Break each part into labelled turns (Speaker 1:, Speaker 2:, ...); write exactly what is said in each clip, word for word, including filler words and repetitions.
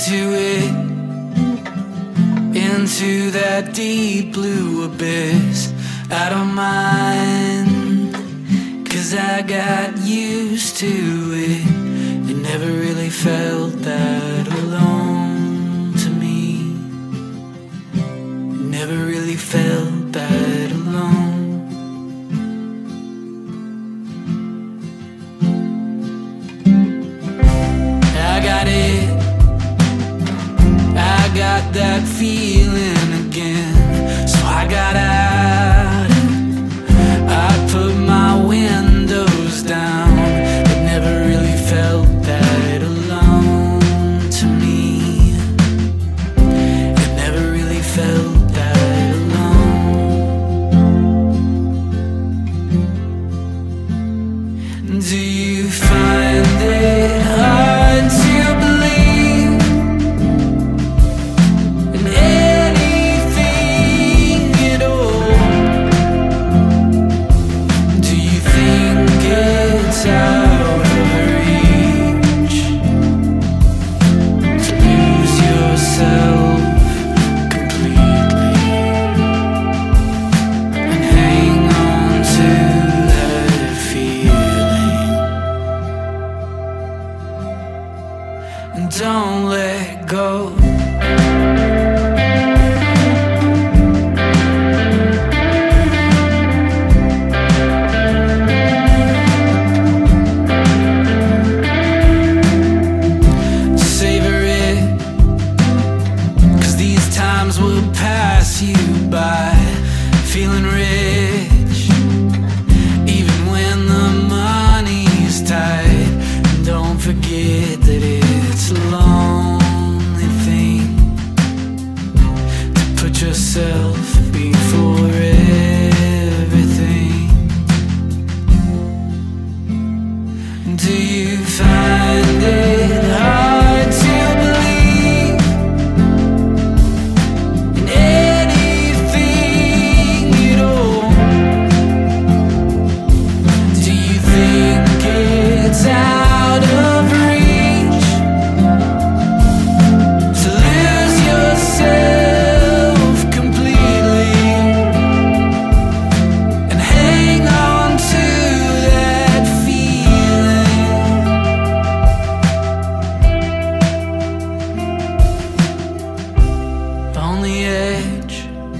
Speaker 1: into it, into that deep blue abyss. I don't mind, 'cause I got used to it. It never really felt that alone to me. It never really felt that alone. I got it, I got that feeling again. So I got out, I put my windows down. It never really felt that alone to me. It never really felt that alone. Do you find it hard to believe in anything at all? Do you think it's out of reach to lose yourself completely and hang on to that feeling and don't let go? Savor it, 'cause these times will pass you by. Feeling rich, even when the money's tight. And don't forget that it's a lonely thing to put yourself before everything. Do you find it hard to believe in anything at all? Do you think it's out of reach to lose yourself completely and hang on to that feeling? On the edge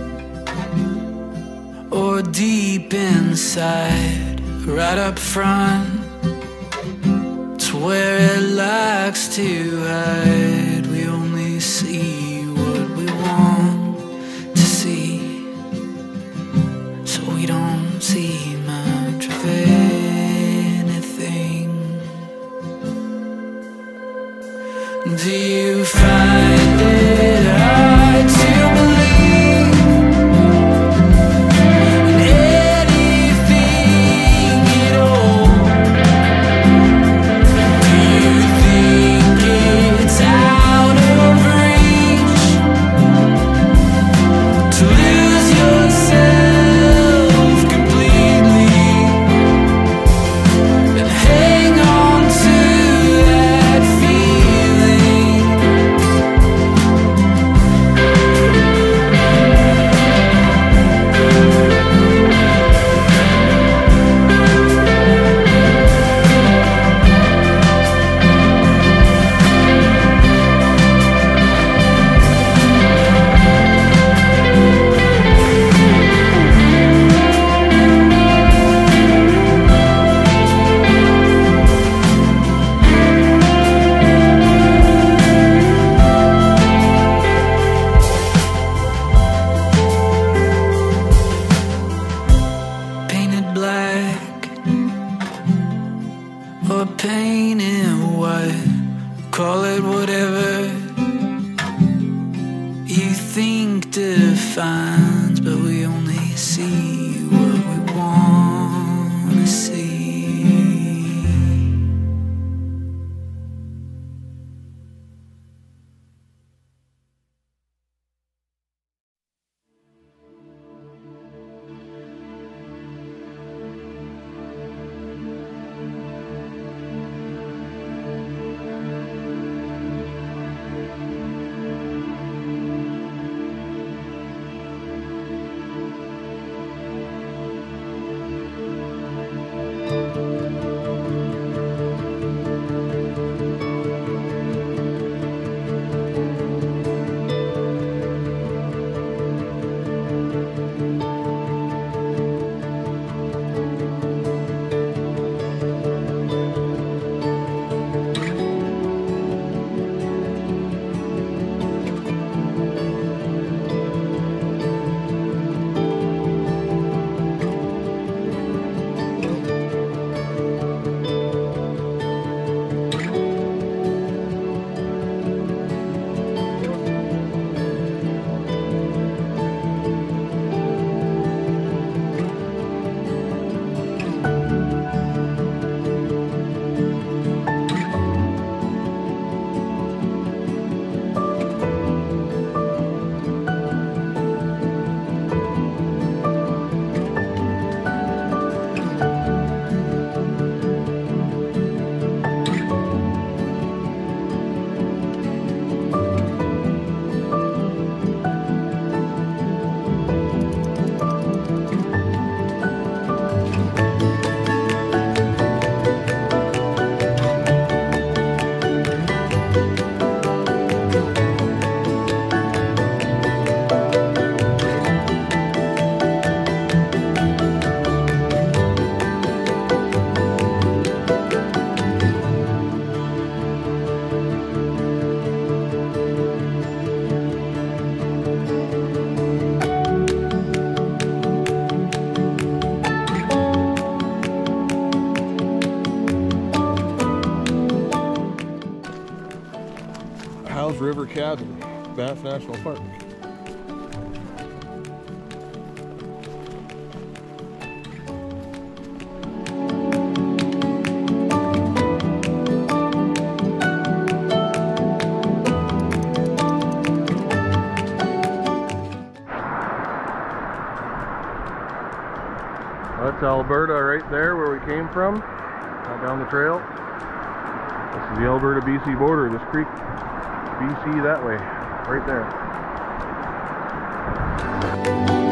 Speaker 1: or deep inside, right up front, it's where it likes to hide. We only see what we want to see, so we don't see much of anything. Do you find it hard to believe in anything at all? Do you think it's out of reach to lose yourself completely and hang on to that feeling? Painted black or painted white, call it whatever you think defines, but we only see what we want to see.
Speaker 2: Howse River Chasm, Banff National Park. That's Alberta right there where we came from, right down the trail. This is the Alberta B C border, this creek, B C that way, right there.